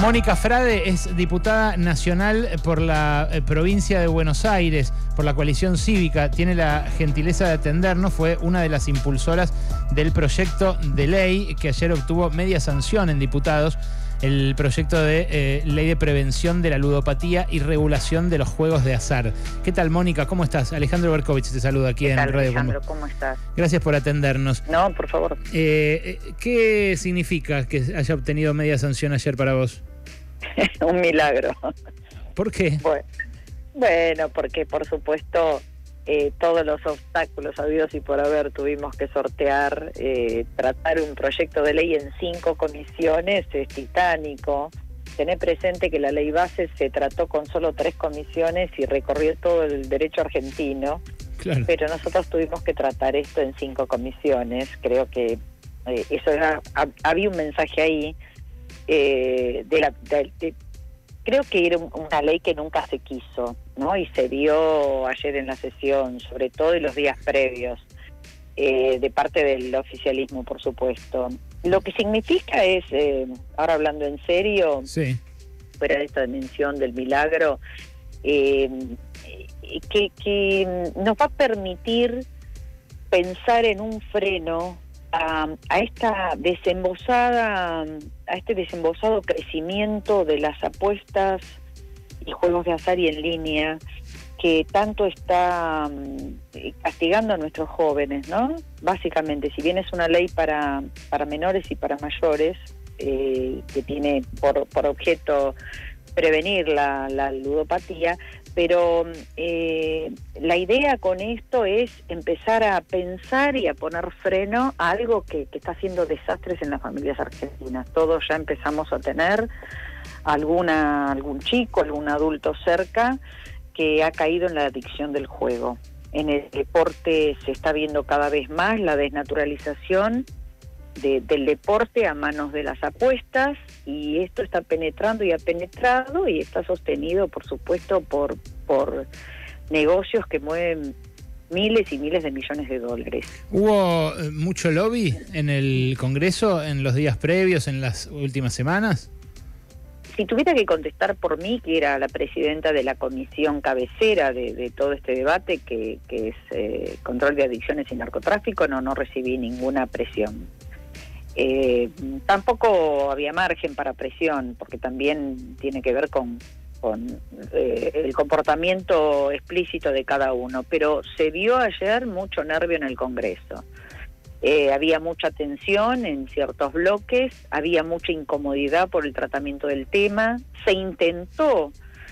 Mónica Frade es diputada nacional por la provincia de Buenos Aires, por la coalición cívica. Tiene la gentileza de atendernos. Fue una de las impulsoras del proyecto de ley que ayer obtuvo media sanción en diputados. El proyecto de ley de prevención de la ludopatía y regulación de los juegos de azar. ¿Qué tal, Mónica? ¿Cómo estás? Alejandro Berkovich te saluda aquí en Radio. Alejandro, ¿cómo estás? Gracias por atendernos. No, por favor. ¿Qué significa que haya obtenido media sanción ayer para vos? Un milagro. ¿Por qué? Bueno, porque por supuesto todos los obstáculos habidos y por haber tuvimos que sortear, tratar un proyecto de ley en 5 comisiones es titánico. Tené presente que la ley base se trató con solo 3 comisiones y recorrió todo el derecho argentino. Claro. Pero nosotros tuvimos que tratar esto en 5 comisiones. Creo que eso era, había un mensaje ahí creo que era una ley que nunca se quiso, ¿no? Y se vio ayer en la sesión, sobre todo en los días previos, de parte del oficialismo, por supuesto. Lo que significa es, ahora hablando en serio, sí, fuera de esta dimensión del milagro, que nos va a permitir pensar en un freno a esta desembosada, a este desembosado crecimiento de las apuestas y juegos de azar y en línea que tanto está castigando a nuestros jóvenes, ¿no? Básicamente, si bien es una ley para menores y para mayores, que tiene por objeto prevenir la ludopatía, pero la idea con esto es empezar a pensar y a poner freno a algo que está haciendo desastres en las familias argentinas. Todos ya empezamos a tener algún chico, algún adulto cerca que ha caído en la adicción del juego. En el deporte se está viendo cada vez más la desnaturalización del deporte a manos de las apuestas, y esto está penetrando y ha penetrado y está sostenido, por supuesto, por negocios que mueven miles y miles de millones de dólares. ¿Hubo mucho lobby en el Congreso en los días previos, en las últimas semanas? Si tuviera que contestar por mí, que era la presidenta de la comisión cabecera de todo este debate, que es control de adicciones y narcotráfico, no recibí ninguna presión. Tampoco había margen para presión, porque también tiene que ver con el comportamiento explícito de cada uno, pero se vio ayer mucho nervio en el Congreso. Había mucha tensión en ciertos bloques, había mucha incomodidad por el tratamiento del tema, se intentó,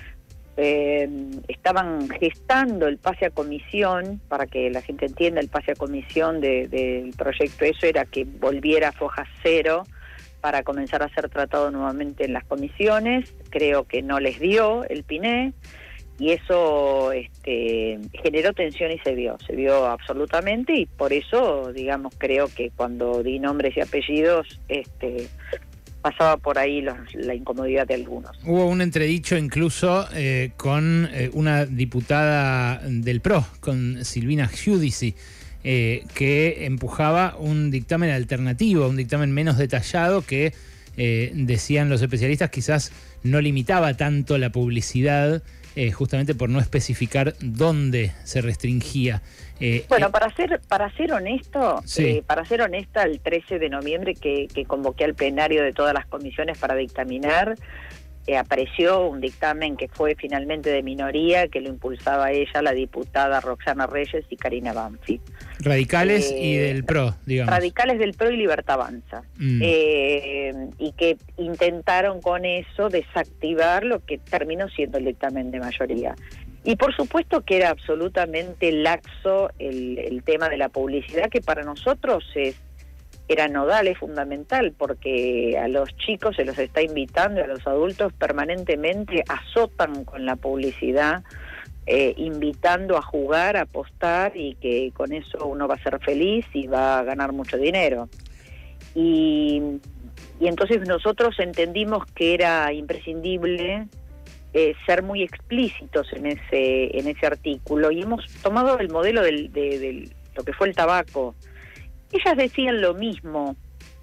estaban gestando el pase a comisión, para que la gente entienda, el pase a comisión del proyecto, eso era que volviera a foja cero para comenzar a ser tratado nuevamente en las comisiones. Creo que no les dio el PINE, y eso generó tensión y se vio absolutamente, y por eso, digamos, creo que cuando di nombres y apellidos, pasaba por ahí la incomodidad de algunos. Hubo un entredicho incluso con una diputada del PRO, con Silvina Giudici, que empujaba un dictamen alternativo, un dictamen menos detallado que, decían los especialistas, quizás no limitaba tanto la publicidad, justamente por no especificar dónde se restringía. Bueno, para ser honesto, sí, para ser honesta, el 13 de noviembre que convoqué al plenario de todas las comisiones para dictaminar, apareció un dictamen que fue finalmente de minoría, que lo impulsaba ella, la diputada Roxana Reyes y Karina Banfi. Radicales y del PRO, digamos. Radicales del PRO y Libertad Avanza. Y que intentaron con eso desactivar lo que terminó siendo el dictamen de mayoría. Y por supuesto que era absolutamente laxo el tema de la publicidad, que para nosotros era nodal, es fundamental, porque a los chicos se los está invitando, a los adultos permanentemente azotan con la publicidad, invitando a jugar, a apostar, y que con eso uno va a ser feliz y va a ganar mucho dinero. Y entonces nosotros entendimos que era imprescindible ser muy explícitos en ese artículo, y hemos tomado el modelo de lo que fue el tabaco. Ellas decían lo mismo,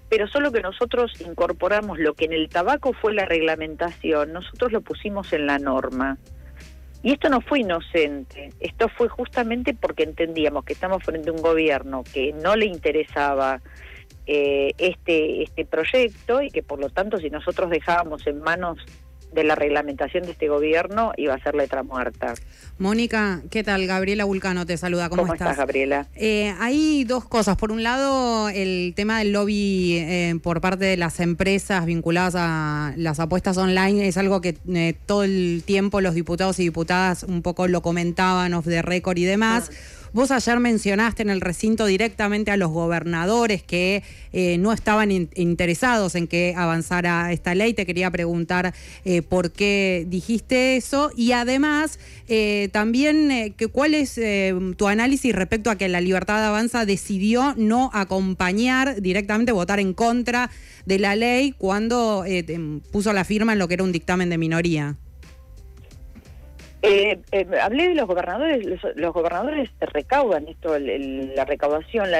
pero solo que nosotros incorporamos lo que en el tabaco fue la reglamentación, nosotros lo pusimos en la norma. Y esto no fue inocente, esto fue justamente porque entendíamos que estamos frente a un gobierno que no le interesaba este proyecto y que por lo tanto si nosotros dejábamos en manos de la reglamentación de este gobierno iba a ser letra muerta. Mónica, ¿qué tal? Gabriela Vulcano te saluda. ¿Cómo estás, Gabriela? Hay dos cosas. Por un lado, el tema del lobby por parte de las empresas vinculadas a las apuestas online es algo que todo el tiempo los diputados y diputadas un poco lo comentaban off the record y demás. Vos ayer mencionaste en el recinto directamente a los gobernadores que no estaban interesados en que avanzara esta ley. Te quería preguntar por qué dijiste eso y además también cuál es tu análisis respecto a que la Libertad Avanza decidió no acompañar directamente, votar en contra de la ley cuando puso la firma en lo que era un dictamen de minoría. Hablé de los gobernadores. Los gobernadores recaudan esto, la recaudación,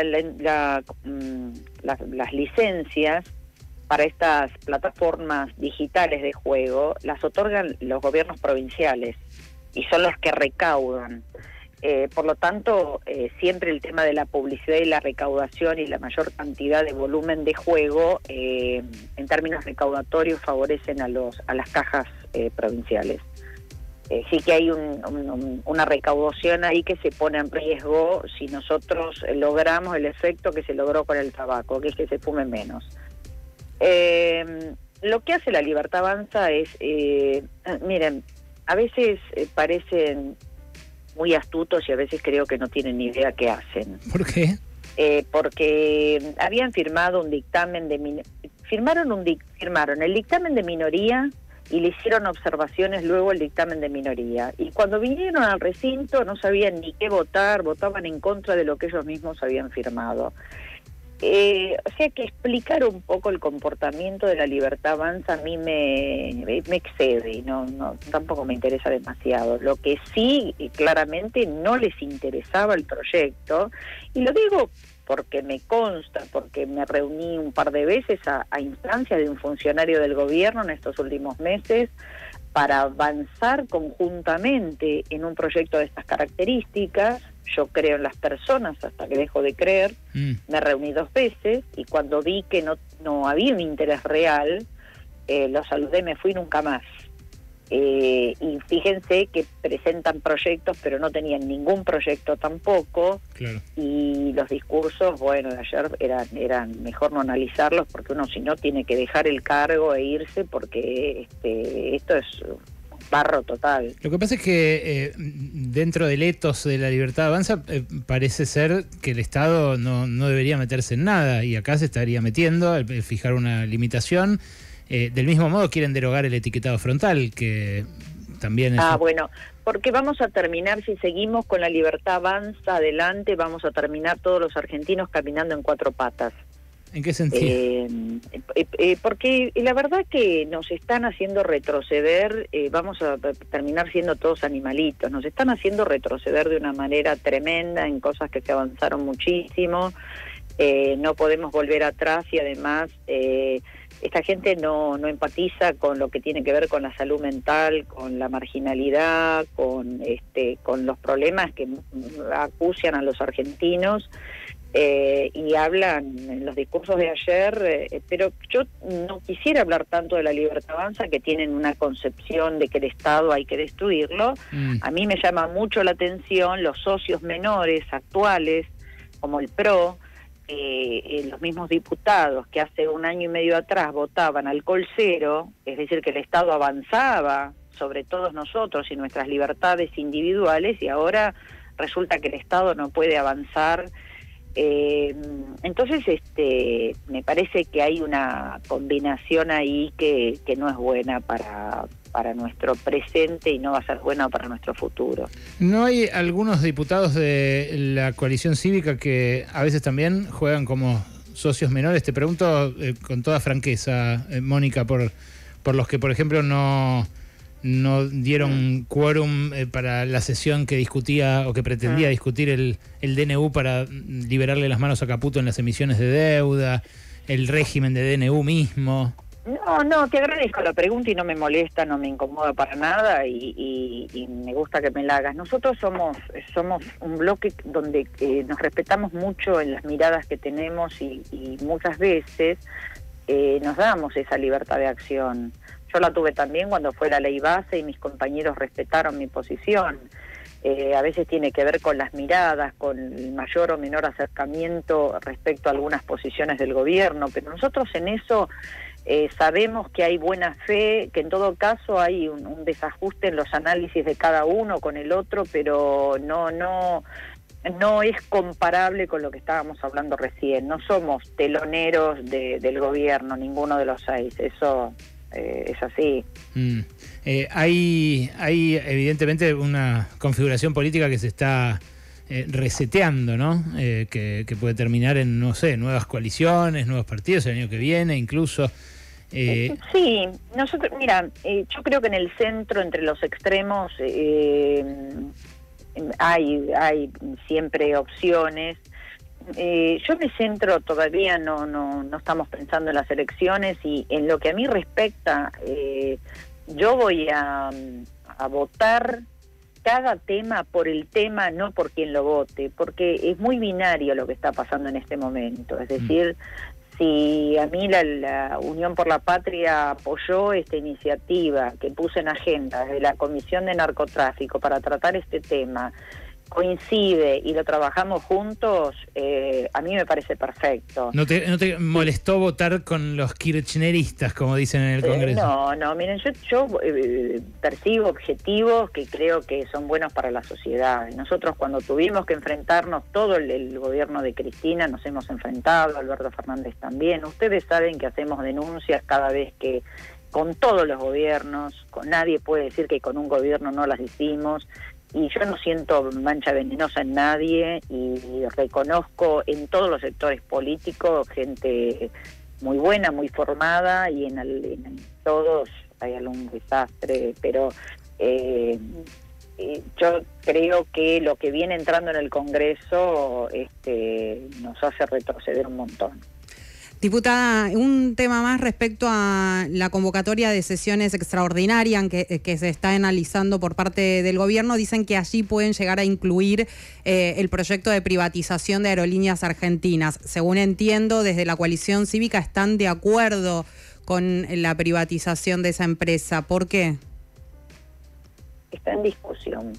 las licencias para estas plataformas digitales de juego las otorgan los gobiernos provinciales y son los que recaudan. Por lo tanto, siempre el tema de la publicidad y la recaudación y la mayor cantidad de volumen de juego, en términos recaudatorios, favorecen a las cajas provinciales. Sí que hay una recaudación ahí que se pone en riesgo si nosotros logramos el efecto que se logró con el tabaco, que es que se fume menos. Lo que hace la Libertad Avanza es, miren, a veces parecen muy astutos y a veces creo que no tienen ni idea qué hacen. ¿Por qué? Porque habían firmado un dictamen firmaron el dictamen de minoría y le hicieron observaciones luego el dictamen de minoría. Y cuando vinieron al recinto no sabían ni qué votar, votaban en contra de lo que ellos mismos habían firmado. O sea que explicar un poco el comportamiento de la Libertad Avanza a mí me excede y tampoco me interesa demasiado. Lo que sí, claramente, no les interesaba el proyecto, y lo digo porque me consta, porque me reuní un par de veces a instancia de un funcionario del gobierno en estos últimos meses para avanzar conjuntamente en un proyecto de estas características. Yo creo en las personas hasta que dejo de creer. Me reuní 2 veces y cuando vi que no había un interés real, los saludé, me fui, nunca más. Y fíjense que presentan proyectos pero no tenían ningún proyecto tampoco. Claro. Y los discursos, bueno, de ayer eran mejor no analizarlos porque uno si no tiene que dejar el cargo e irse porque esto es barro total. Lo que pasa es que dentro del etos de la Libertad Avanza parece ser que el Estado no debería meterse en nada y acá se estaría metiendo al fijar una limitación. Del mismo modo quieren derogar el etiquetado frontal, que también es... bueno, porque vamos a terminar, si seguimos con la Libertad Avanza adelante, vamos a terminar todos los argentinos caminando en 4 patas. ¿En qué sentido? Porque la verdad que nos están haciendo retroceder, vamos a terminar siendo todos animalitos, nos están haciendo retroceder de una manera tremenda en cosas que se avanzaron muchísimo, no podemos volver atrás y además... esta gente no empatiza con lo que tiene que ver con la salud mental, con la marginalidad, con los problemas que acucian a los argentinos, y hablan en los discursos de ayer, pero yo no quisiera hablar tanto de la Libertad Avanza, que tienen una concepción de que el Estado hay que destruirlo. A mí me llama mucho la atención los socios menores actuales, como el PRO, los mismos diputados que hace 1 año y medio atrás votaban alcohol cero, es decir, que el Estado avanzaba sobre todos nosotros y nuestras libertades individuales, y ahora resulta que el Estado no puede avanzar. Entonces me parece que hay una combinación ahí que no es buena para nuestro presente y no va a ser buena para nuestro futuro. ¿No hay algunos diputados de la coalición cívica que a veces también juegan como socios menores? Te pregunto con toda franqueza, Mónica, por los que, por ejemplo, no dieron quórum para la sesión que discutía o que pretendía discutir el DNU para liberarle las manos a Caputo en las emisiones de deuda. el régimen de DNU mismo. No, te agradezco la pregunta y no me molesta, no me incomoda para nada y me gusta que me la hagas. Nosotros somos un bloque donde nos respetamos mucho en las miradas que tenemos y muchas veces nos damos esa libertad de acción. Yo la tuve también cuando fue la ley base y mis compañeros respetaron mi posición. A veces tiene que ver con las miradas, con el mayor o menor acercamiento respecto a algunas posiciones del gobierno, pero nosotros en eso sabemos que hay buena fe, que en todo caso hay un desajuste en los análisis de cada uno con el otro, pero no es comparable con lo que estábamos hablando recién. No somos teloneros del gobierno, ninguno de los seis, eso es así. Hay evidentemente una configuración política que se está reseteando, ¿no? Que puede terminar en, no sé, nuevas coaliciones, nuevos partidos el año que viene, incluso. Sí, nosotros, mira, yo creo que en el centro, entre los extremos, hay siempre opciones. Yo me centro, todavía no estamos pensando en las elecciones y en lo que a mí respecta, yo voy a votar cada tema por el tema, no por quien lo vote, porque es muy binario lo que está pasando en este momento. Es decir, si a mí la Unión por la Patria apoyó esta iniciativa que puse en agenda de la Comisión de Narcotráfico para tratar este tema, coincide y lo trabajamos juntos, a mí me parece perfecto. ¿No te molestó votar con los kirchneristas, como dicen en el Congreso? No, miren, yo percibo objetivos que creo que son buenos para la sociedad. Nosotros cuando tuvimos que enfrentarnos, todo el gobierno de Cristina nos hemos enfrentado, Alberto Fernández también. Ustedes saben que hacemos denuncias cada vez que, con todos los gobiernos, nadie puede decir que con un gobierno no las hicimos. Y yo no siento mancha venenosa en nadie y reconozco en todos los sectores políticos gente muy buena, muy formada y en todos hay algún desastre, pero yo creo que lo que viene entrando en el Congreso nos hace retroceder un montón. Diputada, un tema más respecto a la convocatoria de sesiones extraordinarias que se está analizando por parte del gobierno. Dicen que allí pueden llegar a incluir el proyecto de privatización de Aerolíneas Argentinas. Según entiendo, desde la coalición cívica están de acuerdo con la privatización de esa empresa. ¿Por qué? Está en discusión.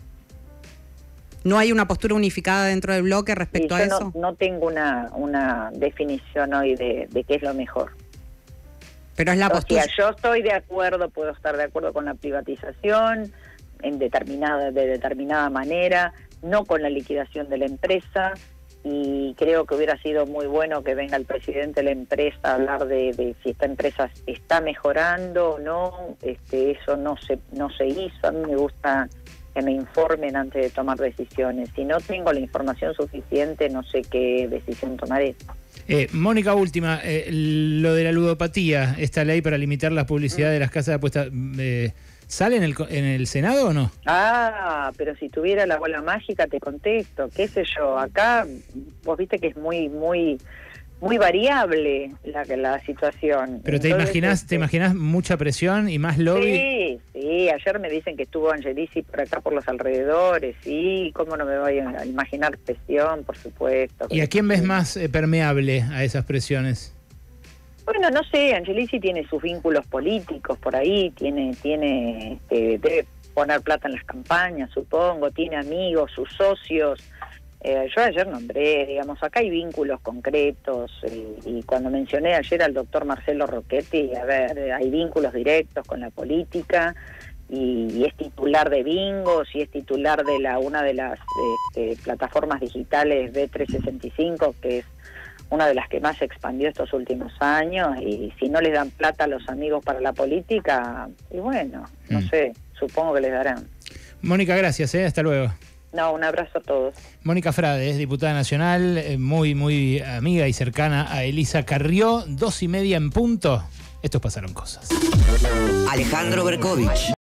¿No hay una postura unificada dentro del bloque respecto a eso? No tengo una definición hoy de qué es lo mejor. Pero es la postura. Yo estoy de acuerdo, puedo estar de acuerdo con la privatización de determinada manera, no con la liquidación de la empresa, y creo que hubiera sido muy bueno que venga el presidente de la empresa a hablar de si esta empresa está mejorando o no. Eso no se hizo. A mí me gusta que me informen antes de tomar decisiones. Si no tengo la información suficiente, no sé qué decisión tomaré. Mónica, última, lo de la ludopatía, esta ley para limitar la publicidad de las casas de apuestas, ¿sale en el Senado o no? Pero si tuviera la bola mágica te contesto, qué sé yo. Acá vos viste que es muy variable la situación. Pero entonces, ¿te imaginás mucha presión y más lobby? Sí, ayer me dicen que estuvo Angelici por acá por los alrededores, sí, cómo no me voy a imaginar presión, por supuesto. ¿Y a quién ves más permeable a esas presiones? Bueno, no sé, Angelici tiene sus vínculos políticos por ahí, debe poner plata en las campañas, supongo, tiene amigos, sus socios. Yo ayer nombré, digamos, acá hay vínculos concretos y cuando mencioné ayer al doctor Marcelo Rocchetti, a ver, hay vínculos directos con la política y es titular de Bingos y es titular de una de las plataformas digitales B365, que es una de las que más se expandió estos últimos años, y si no les dan plata a los amigos para la política, y bueno, no sé, supongo que les darán. Mónica, gracias, hasta luego. No, un abrazo a todos. Mónica Frade es diputada nacional, muy amiga y cercana a Elisa Carrió, 2:30 en punto. Estos pasaron cosas. Alejandro Berkovich.